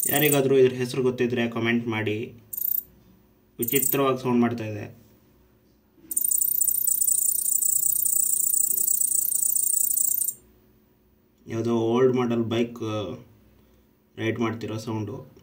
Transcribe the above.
ಯಾರಿಗಾದರೂ ಇದ್ರ ಹೆಸರು ಗೊತ್ತಿದ್ದರೆ ಕಮೆಂಟ್ ಮಾಡಿ. ವಿಚಿತ್ರವಾಗಿ ಸೌಂಡ್ ಮಾಡ್ತಾ ಇದೆ. ಯಾವುದೋ ಓಲ್ಡ್ ಮಾಡೆಲ್ ಬೈಕ್ ರೈಡ್ ಮಾಡ್ತಿರೋ ಸೌಂಡು.